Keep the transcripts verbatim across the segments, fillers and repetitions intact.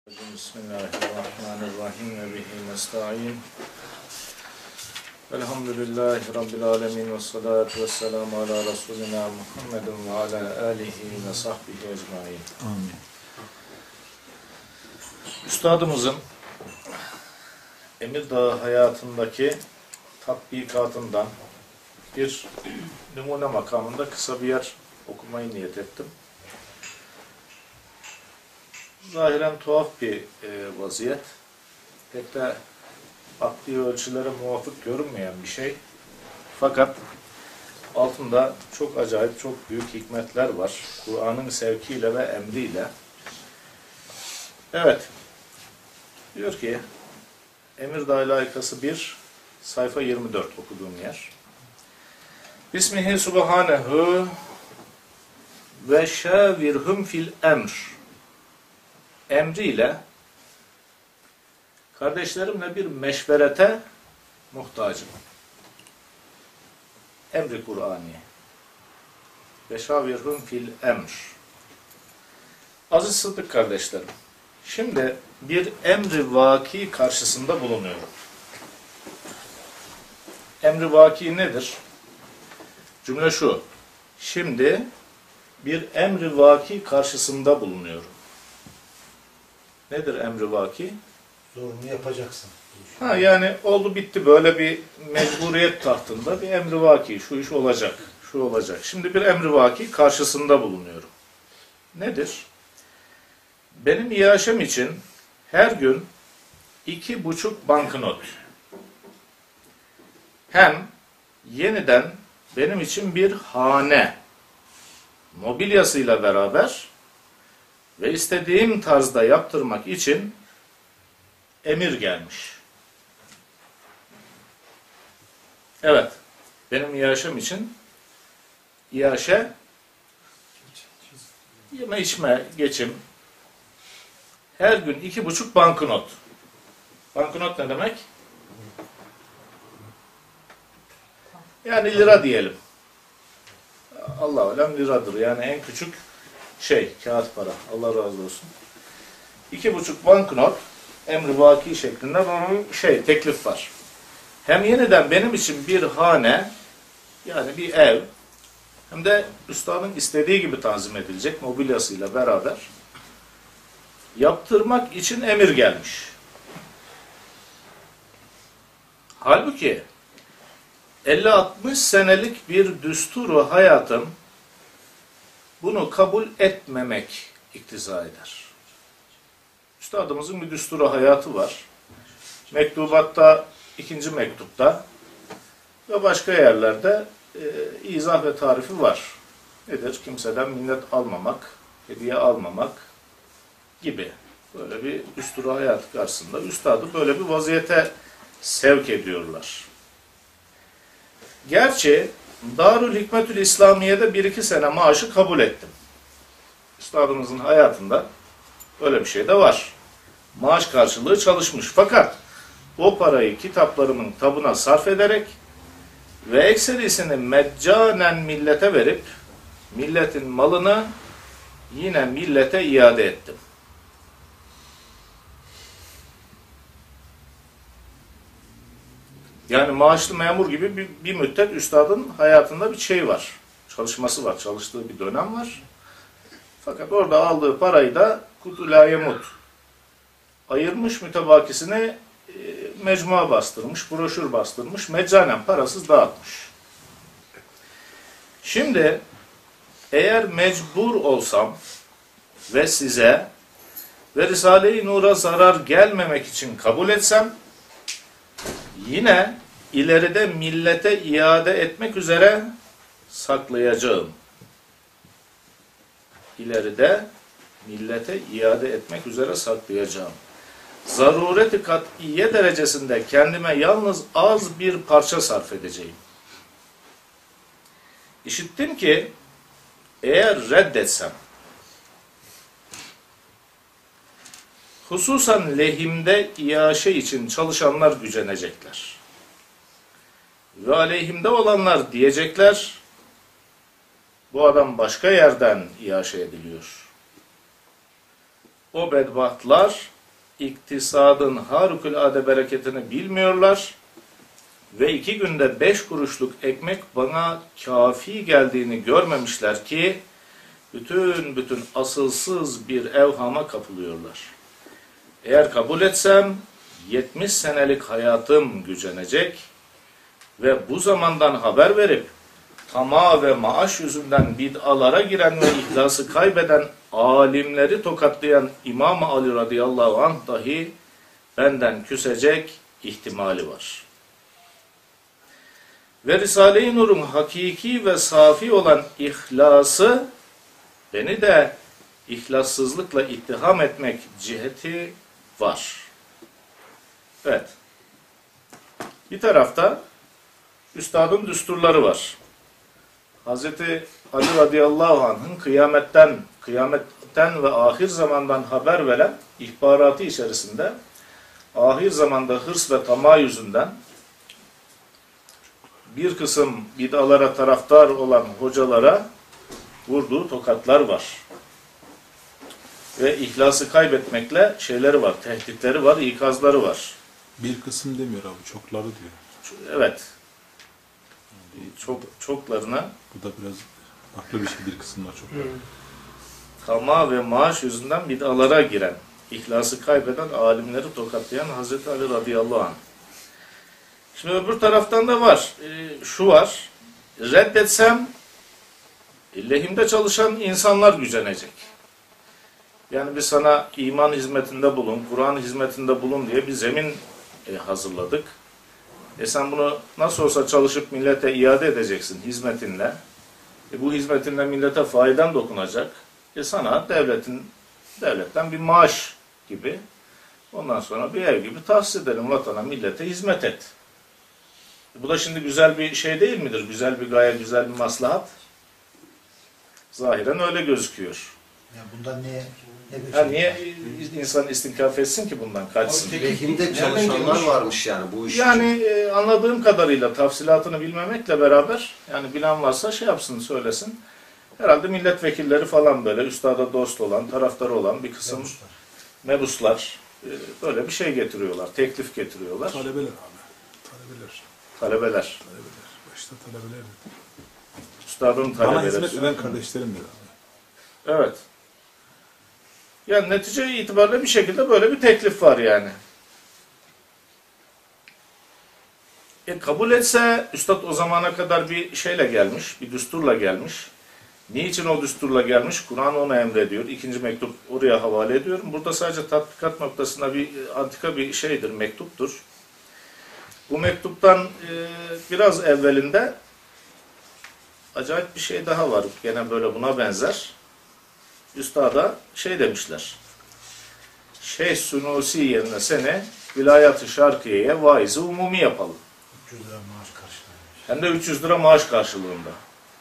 Bismillahirrahmanirrahim ve bihi nesta'in. Elhamdülillahi Rabbil alemin ve salatu ve selamu ala Resulina Muhammedin ve ala alihi ve sahbihi ecmain. Amin. Üstadımızın Emirdağ hayatındaki tatbikatından bir numune makamında kısa bir yer okumayı niyet ettim. Zahiren tuhaf bir e, vaziyet. Pek de akli ölçülere muvafık görünmeyen bir şey. Fakat altında çok acayip, çok büyük hikmetler var. Kur'an'ın sevkiyle ve emriyle. Evet. Diyor ki, Emirdağ layıkası bir, sayfa yirmi dört okuduğum yer. Bismihi subhanehu ve şavirhum fil emr. Emriyle kardeşlerimle bir meşverete muhtacım. Emri Kur'ani. Ve şavirhum fil emr. Aziz Sıddık kardeşlerim, şimdi bir emri vaki karşısında bulunuyorum. Emri vaki nedir? Cümle şu. Şimdi bir emri vaki karşısında bulunuyorum. Nedir emri vaki? Zorunu yapacaksın. Ha yani oldu bitti, böyle bir mecburiyet tahtında bir emri vaki. Şu iş olacak, şu olacak. Şimdi bir emri vaki karşısında bulunuyorum. Nedir? Benim iaşem için her gün iki buçuk banknot. Hem yeniden benim için bir hane mobilyasıyla beraber ve istediğim tarzda yaptırmak için emir gelmiş. Evet, benim iaşem için iaşe, yeme içme, geçim, her gün iki buçuk banknot. Banknot ne demek? Yani lira diyelim. Allah alem liradır. Yani en küçük şey, kağıt para. Allah razı olsun. İki buçuk banknot emri vaki şeklinde bir şey, teklif var. Hem yeniden benim için bir hane, yani bir ev, hem de üstadın istediği gibi tanzim edilecek mobilyasıyla beraber yaptırmak için emir gelmiş. Halbuki elli altmış senelik bir düsturu hayatım bunu kabul etmemek iktiza eder. Üstadımızın bir düsturu hayatı var. Mektubatta, ikinci mektupta ve başka yerlerde e, izah ve tarifi var. Nedir? Kimseden minnet almamak, hediye almamak gibi. Böyle bir düsturu hayatı karşısında üstadı böyle bir vaziyete sevk ediyorlar. Gerçi Darül Hikmetül İslamiye'de bir iki sene maaşı kabul ettim. Üstadımızın hayatında öyle bir şey de var. Maaş karşılığı çalışmış. Fakat o parayı kitaplarımın tabuna sarf ederek ve ekserisini meccanen millete verip milletin malını yine millete iade ettim. Yani maaşlı memur gibi bir, bir müddet üstadın hayatında bir şey var. Çalışması var. Çalıştığı bir dönem var. Fakat orada aldığı parayı da kutu la yemut ayırmış, mütebakisine e, mecmua bastırmış, broşür bastırmış, meccanen parasız dağıtmış. Şimdi eğer mecbur olsam ve size ve Risale-i Nur'a zarar gelmemek için kabul etsem, yine ileride millete iade etmek üzere saklayacağım. İleride millete iade etmek üzere saklayacağım. Zarureti kat'iye derecesinde kendime yalnız az bir parça sarf edeceğim. İşittim ki eğer reddetsem, hususan lehimde iaşe için çalışanlar gücenecekler. Ve aleyhimde olanlar diyecekler, bu adam başka yerden iaşe ediliyor. O bedbahtlar iktisadın harikulade bereketini bilmiyorlar ve iki günde beş kuruşluk ekmek bana kafi geldiğini görmemişler ki bütün bütün asılsız bir evhama kapılıyorlar. Eğer kabul etsem yetmiş senelik hayatım gücenecek ve bu zamandan haber verip tamah ve maaş yüzünden bid'alara giren ve ihlası kaybeden alimleri tokatlayan İmam Ali radıyallahu anh dahi benden küsecek ihtimali var. Ve Risale-i Nur'un hakiki ve safi olan ihlası beni de ihlassızlıkla ittiham etmek ciheti var. Evet. Bir tarafta üstadın düsturları var. Hazreti Ali radıyallahu anh'ın kıyametten, kıyametten ve ahir zamandan haber veren ihbaratı içerisinde ahir zamanda hırs ve tamah yüzünden bir kısım bid'alara taraftar olan hocalara vurduğu tokatlar var. Ve ihlası kaybetmekle şeyleri var, tehditleri var, ikazları var. Bir kısım demiyor abi, çokları diyor. Evet. Çok çoklarına. Bu da biraz farklı bir şey, bir kısımlar çok. Tamah ve maaş yüzünden bid'alara giren, ihlası kaybeden alimleri tokatlayan Hazreti Ali radıyallahu anh. Şimdi öbür taraftan da var. E, şu var. Reddetsem lehimde çalışan insanlar gücenecek. Yani biz sana iman hizmetinde bulun, Kur'an hizmetinde bulun diye bir zemin e, hazırladık. E sen bunu nasıl olsa çalışıp millete iade edeceksin hizmetinle. E bu hizmetinle millete faydan dokunacak. E sana devletin devletten bir maaş gibi, ondan sonra bir ev gibi tahsis edelim, vatana, millete hizmet et. E bu da şimdi güzel bir şey değil midir? Güzel bir gaye, güzel bir maslahat. Zahiren öyle gözüküyor. Ya bundan niye? Ya niye insan istinkaf etsin ki bundan, kaçsın? Lehimde çalışanlar varmış yani bu iş Yani için. e, anladığım kadarıyla tafsilatını bilmemekle beraber, yani bilen varsa şey yapsın, söylesin. Herhalde milletvekilleri falan böyle üstada dost olan, taraftarı olan bir kısım Mebuslar. mebuslar e, böyle bir şey getiriyorlar, teklif getiriyorlar. Talebeler abi. Talebeler. Talebeler. Talebeler. Başta talebeler. Üstadın Bana talebeleri. hizmet eden kardeşlerim dedi abi. Evet. Yani netice itibariyle bir şekilde böyle bir teklif var yani. E kabul etse, üstad o zamana kadar bir şeyle gelmiş, bir düsturla gelmiş. Niçin o düsturla gelmiş? Kur'an onu emrediyor. İkinci mektup oraya havale ediyorum. Burada sadece tatbikat noktasında bir antika bir şeydir, mektuptur. Bu mektuptan e, biraz evvelinde acayip bir şey daha var. Gene böyle buna benzer. Üstada şey demişler. Şeyh Sunusi yerine seni Vilayet-i Şarkiye'ye vaiz-i umumi yapalım. üç yüz lira maaş karşılıyor. Hem de üç yüz lira maaş karşılığında.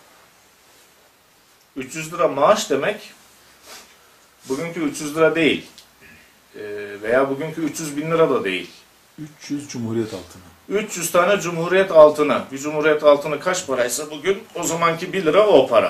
üç yüz lira maaş demek bugünkü üç yüz lira değil. Ee, veya bugünkü üç yüz bin lira da değil. üç yüz Cumhuriyet altını. üç yüz tane Cumhuriyet altını. Bir Cumhuriyet altını kaç paraysa bugün o zamanki bir lira o para.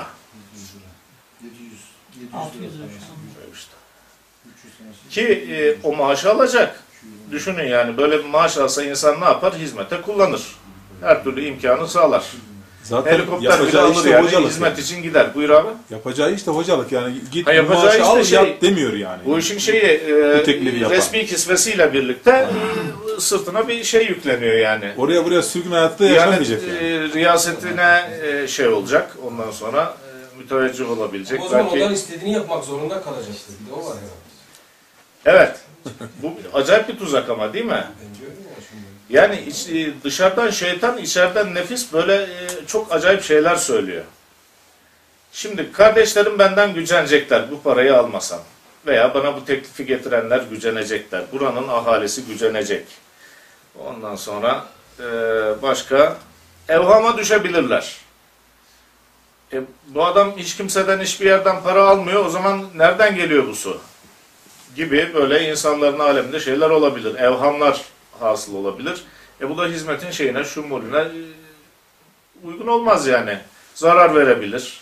altı yüz lira. İşte. Ki e, o maaşı alacak. Düşünün yani böyle bir maaş alsa insan ne yapar? Hizmete kullanır. Her türlü imkanı sağlar. Zaten Helikopter bile yapacağı alır işte yani hocalık. hizmet Yani. için gider. Buyur abi. Yapacağı işte hocalık yani. Git Ha, bu yapacağı maaşı işte al şey- yat demiyor yani. Bu işin şeyi e, Bu teklifi yapan. resmi kisvesiyle birlikte e, sırtına bir şey yükleniyor yani. Oraya buraya sürgün hayatta Yani yaşamayacak yani. e, riyasetine e, şey olacak. Ondan sonra e, müteveccih olabilecek. O zaman Belki... ondan istediğini yapmak zorunda kalacaktır. Bir de o var ya. Evet. Bu acayip bir tuzak ama değil mi? Bence öyle ya şimdi. Yani iç, e, dışarıdan şeytan, içeriden nefis böyle e, çok acayip şeyler söylüyor. Şimdi kardeşlerim benden gücenecekler bu parayı almasam. Veya bana bu teklifi getirenler gücenecekler. Buranın ahalisi gücenecek. Ondan sonra e, başka evhama düşebilirler. E, bu adam hiç kimseden hiçbir yerden para almıyor. O zaman nereden geliyor bu su? Gibi böyle insanların aleminde şeyler olabilir. Evhamlar hasıl olabilir. E bu da hizmetin şeyine, şumulüne e, uygun olmaz yani. Zarar verebilir.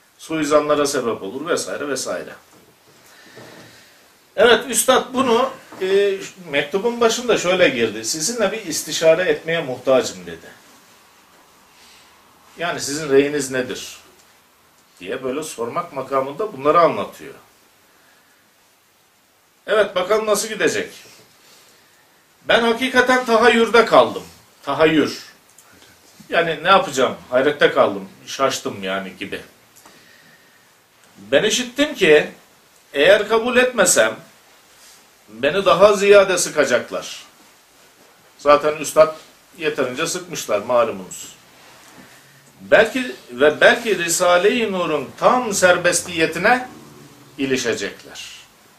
Suizanlara sebep olur vesaire vesaire. Evet, üstad bunu e, mektubun başında şöyle girdi. Sizinle bir istişare etmeye muhtacım dedi. Yani sizin reyiniz nedir? Diye böyle sormak makamında bunları anlatıyor. Evet, bakalım nasıl gidecek. Ben hakikaten tahayyürde kaldım. Tahayyür. Yani ne yapacağım? Hayrette kaldım. Şaştım yani gibi. Ben işittim ki eğer kabul etmesem beni daha ziyade sıkacaklar. Zaten üstad yeterince sıkmışlar malumunuz. Belki ve belki Risale-i Nur'un tam serbestiyetine ilişecekler.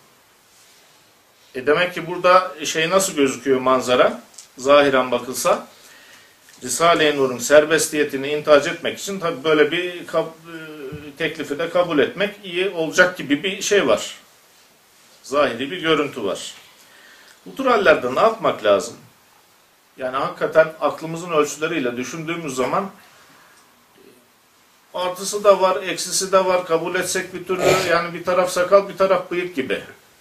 E demek ki burada şey nasıl gözüküyor manzara? Zahiren bakılsa Risale-i Nur'un serbestiyetini intihac etmek için tabi böyle bir teklifi de kabul etmek iyi olacak gibi bir şey var. Zahiri bir görüntü var. Bu tür hallerde ne yapmak lazım? Yani hakikaten aklımızın ölçüleriyle düşündüğümüz zaman artısı da var, eksisi de var. Kabul etsek bir türlü, yani bir taraf sakal, bir taraf bıyık gibi.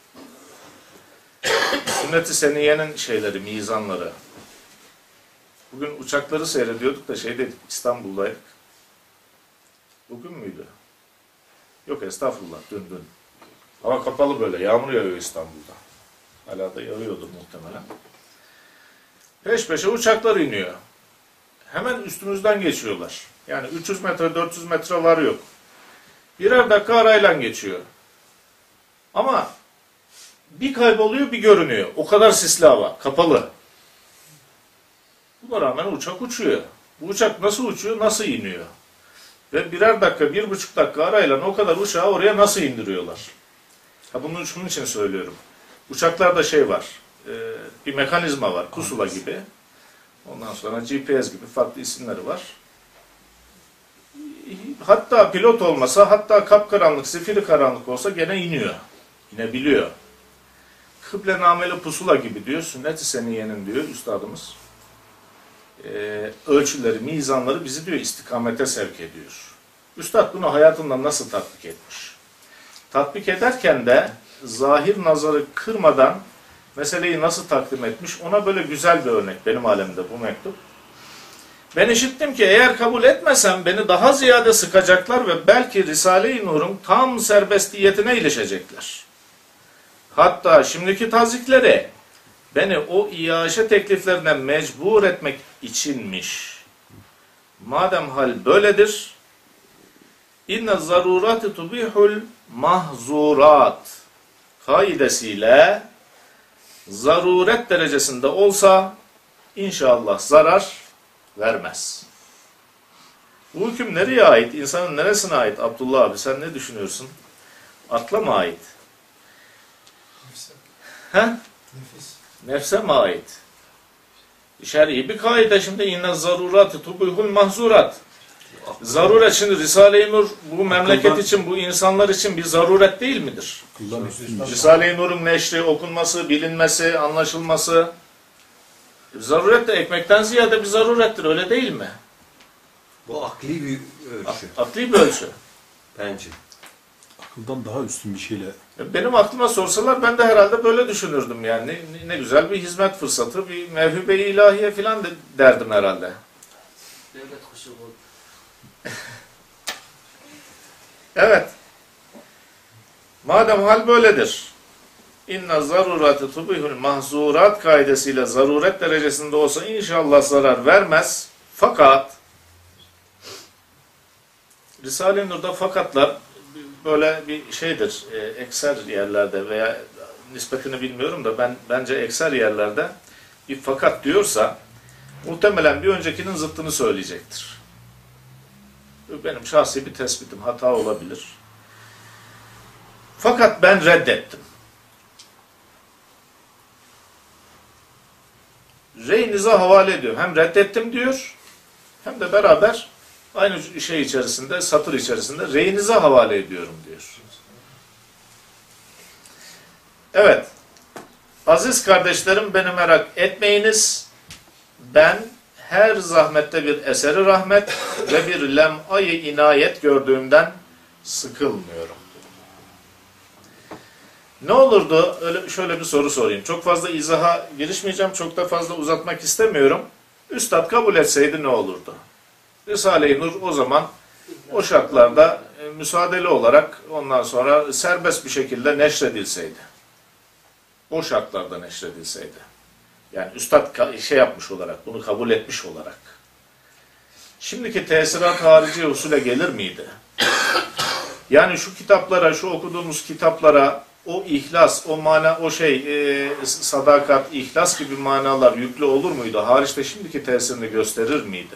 Sünnet-i Seniyye'nin şeyleri, mizanları. Bugün uçakları seyrediyorduk da şeydeydik, İstanbul'daydık. Bugün müydü? Yok estağfurullah, dün dün. Hava kapalı böyle, yağmur yağıyor İstanbul'da. Hala da yağıyordur muhtemelen. Peş peşe uçaklar iniyor. Hemen üstümüzden geçiyorlar. Yani üç yüz metre, dört yüz metre var yok. Birer dakika arayla geçiyor. Ama bir kayboluyor, bir görünüyor. O kadar sisli hava, kapalı. Buna rağmen uçak uçuyor. Bu uçak nasıl uçuyor, nasıl iniyor? Ve birer dakika, bir buçuk dakika arayla o kadar uçağı oraya nasıl indiriyorlar? Ha, bunun şunun için söylüyorum. Uçaklarda şey var, e, bir mekanizma var, pusula gibi. Ondan sonra G P S gibi farklı isimleri var. Hatta pilot olmasa, hatta kapkaranlık, zifiri karanlık olsa gene iniyor. İnebiliyor. Kıblenameli pusula gibi diyor, Sünnet-i Seniyye'nin diyor üstadımız. Ee, ölçüleri, mizanları bizi diyor istikamete sevk ediyor. Üstad bunu hayatında nasıl tatbik etmiş? Tatbik ederken de zahir nazarı kırmadan meseleyi nasıl takdim etmiş? Ona böyle güzel bir örnek benim alemde bu mektup. Ben işittim ki eğer kabul etmesem beni daha ziyade sıkacaklar ve belki Risale-i Nur'un tam serbestiyetine ilişecekler. Hatta şimdiki tazikleri beni o iaşe tekliflerine mecbur etmek içinmiş. Madem hal böyledir, inne zarurati tubihul mahzurat kaidesiyle zaruret derecesinde olsa inşallah zarar vermez. Bu hüküm nereye ait? İnsanın neresine ait? Abdullah abi sen ne düşünüyorsun? Akla mı ait? Nefse. He? Nefis. Nefse mi ait? Şer'i bir kaide şimdi inne zarurat tubihul mahzurat. Zaruret şimdi Risale-i Nur bu memleket Akıldan- için, bu insanlar için bir zaruret değil midir? Kuldan üstünmüş. Risale-i Nur'un neşri, okunması, bilinmesi, anlaşılması. Zaruret de ekmekten ziyade bir zarurettir, öyle değil mi? Bu akli bir ölçü Akli bir ölçü. bence. Akıldan daha üstün bir şeyle. Benim aklıma sorsalar ben de herhalde böyle düşünürdüm yani. Ne, ne güzel bir hizmet fırsatı, bir mevhube-i ilahiye falan de, derdim herhalde. Devlet kuşu bu. Evet. Madem hal böyledir. İnne zaruratı tubihul mahzurat kaidesiyle zaruret derecesinde olsa inşallah zarar vermez. Fakat Risale-i Nur'da fakatlar böyle bir şeydir. E, ekser yerlerde veya nispetini bilmiyorum da ben bence ekser yerlerde bir fakat diyorsa muhtemelen bir öncekinin zıttını söyleyecektir. Benim şahsi bir tespitim, hata olabilir. Fakat ben reddettim. Reyinize havale ediyor. Hem reddettim diyor, hem de beraber aynı şey içerisinde, satır içerisinde reyinize havale ediyorum diyor. Evet. Aziz kardeşlerim, beni merak etmeyiniz. Ben her zahmette bir eseri rahmet ve bir lem'ayı inayet gördüğümden sıkılmıyorum. Ne olurdu? Öyle şöyle bir soru sorayım. Çok fazla izaha girişmeyeceğim. Çok da fazla uzatmak istemiyorum. Üstad kabul etseydi ne olurdu? Risale-i Nur o zaman o şartlarda e, müsaadeli olarak ondan sonra serbest bir şekilde neşredilseydi. O şartlarda neşredilseydi. Yani üstad şey yapmış olarak, bunu kabul etmiş olarak. Şimdiki tesirat harici usule gelir miydi? Yani şu kitaplara, şu okuduğumuz kitaplara o ihlas, o mana, o şey, e, sadakat, ihlas gibi manalar yüklü olur muydu? Hariçte şimdiki tesirini gösterir miydi?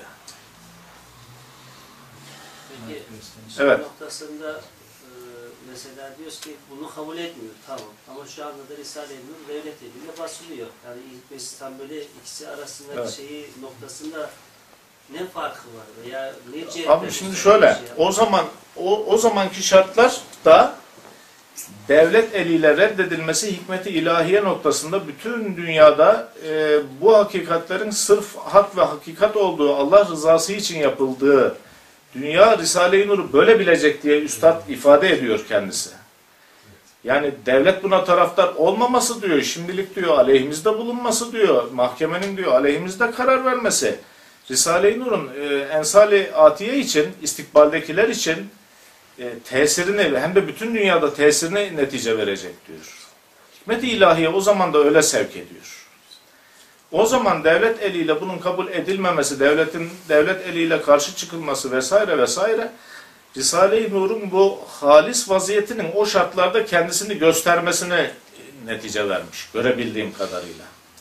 Peki, Evet. evet. noktasında e, mesela diyoruz ki bunu kabul etmiyor. Tamam. Ama şu anda da Risale-i Nur devlet eliyle basılıyor. Yani ilk tam böyle ikisi arasındaki Evet. şeyi noktasında ne farkı var veya ne cihetleri? Abi şimdi şöyle, o zaman o, o zamanki şartlar da devlet eliyle reddedilmesi hikmeti ilahiye noktasında bütün dünyada e, bu hakikatlerin sırf hak ve hakikat olduğu, Allah rızası için yapıldığı, dünya Risale-i Nur'u böyle bilecek diye üstad ifade ediyor kendisi. Yani devlet buna taraftar olmaması diyor, şimdilik diyor aleyhimizde bulunması diyor, mahkemenin diyor aleyhimizde karar vermesi. Risale-i Nur'un e, ensali atiye için, istikbaldekiler için e, tesirini hem de bütün dünyada tesirine netice verecek diyor. Hikmet-i ilahiye o zaman da öyle sevk ediyor. O zaman devlet eliyle bunun kabul edilmemesi, devletin devlet eliyle karşı çıkılması vesaire vesaire Risale-i Nur'un bu halis vaziyetinin o şartlarda kendisini göstermesine netice vermiş, görebildiğim kadarıyla.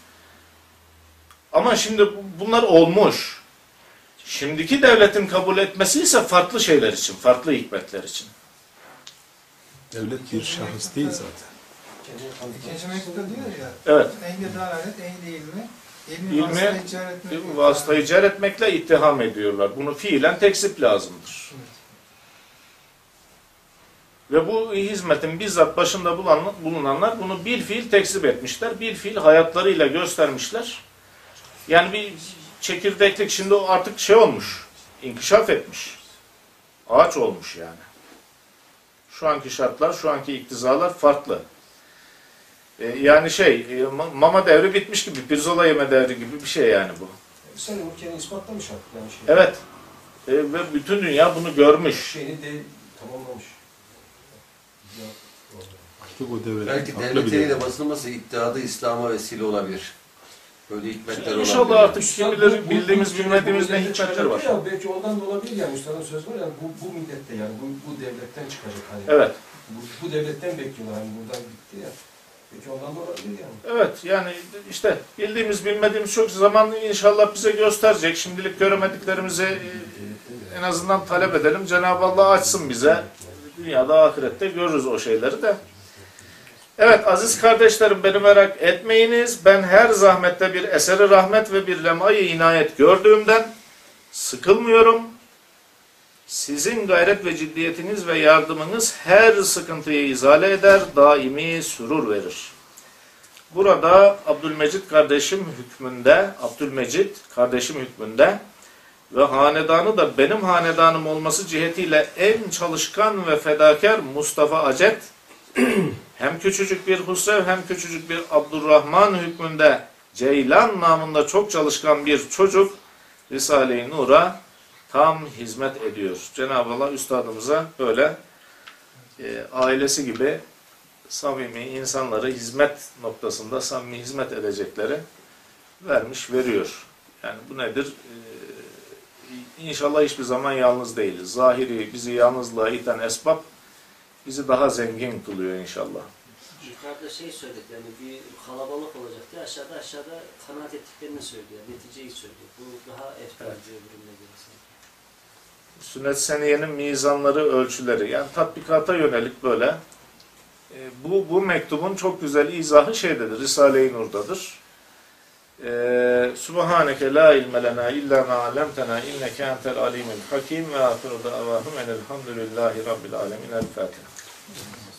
Ama şimdi bunlar olmuş. Şimdiki devletin kabul etmesi ise farklı şeyler için, farklı hikmetler için. Devlet bir şahıs değil zaten. İkinci mektupta diyor ya. Evet. Enge dalalet, enge ilmi. İlmi, İlmi vasıta icar etmek. vasıtayı icar etmekle ittiham ediyorlar. Bunu fiilen tekzip lazımdır. Evet. Ve bu hizmetin bizzat başında bulunanlar bunu bir fiil tekzip etmişler. Bir fiil hayatlarıyla göstermişler. Yani bir çekirdeklik şimdi o artık şey olmuş, inkişaf etmiş. Ağaç olmuş yani. Şu anki şartlar, şu anki iktizalar farklı. Ee, yani şey, e, mama devri bitmiş gibi, pirzola yeme devri gibi bir şey yani bu. Sen ülkenin ispatlamış artık yani şey. Evet. E, ve bütün dünya bunu görmüş. Şeyini de tamamlamış. Artık o devlet Belki farklı devlet bir eliyle devlet. basılması iddiada İslam'a vesile olabilir. Böyle hikmetler olabilir. İnşallah artık Üstad kimilerin bu- bu- bildiğimiz bu- bilmediğimiz bu ne millete hikmetler çıkacak var. Ya, belki ondan da olabilir yani Üstad'ın söz var yani bu, bu millette yani bu, bu devletten çıkacak hani. Evet. Bu, bu devletten bekliyorlar hani buradan gitti ya. Belki ondan da olabilir yani. Evet yani işte bildiğimiz bilmediğimiz çok zaman inşallah bize gösterecek. Şimdilik göremediklerimizi e, en azından talep edelim. Cenab-ı Allah açsın bize. Dünyada ahirette görürüz o şeyleri de. Evet aziz kardeşlerim beni merak etmeyiniz. Ben her zahmette bir eseri rahmet ve bir lem'ayı inayet gördüğümden sıkılmıyorum. Sizin gayret ve ciddiyetiniz ve yardımınız her sıkıntıyı izale eder, daimi sürur verir. Burada Abdülmecid kardeşim hükmünde, Abdülmecid kardeşim hükmünde ve hanedanı da benim hanedanım olması cihetiyle en çalışkan ve fedakar Mustafa Acet, hem küçücük bir Husrev hem küçücük bir Abdurrahman hükmünde Ceylan namında çok çalışkan bir çocuk Risale-i Nur'a tam hizmet ediyor. Cenab-ı Allah üstadımıza böyle e, ailesi gibi samimi insanları hizmet noktasında samimi hizmet edecekleri vermiş, veriyor. Yani bu nedir? Ee, inşallah hiçbir zaman yalnız değiliz. Zahiri bizi yalnızlığa iten esbab bizi daha zengin kılıyor inşallah. Yukarıda şey söyledi yani bir kalabalık olacak diye aşağıda aşağıda kanaat ettiklerini söylüyor. Neticeyi söylüyor. Bu daha eftal Evet. diyor bölümüne göre. Sünnet-i Seniyye'nin mizanları, ölçüleri yani tatbikata yönelik böyle. E, bu, bu mektubun çok güzel izahı şeydedir. Risale-i Nur'dadır. E, Subhaneke la ilme lena illa ma allamtena inneke entel alimul hakim ve ahiru davahum enelhamdülillahi rabbil alemin. El Fatiha.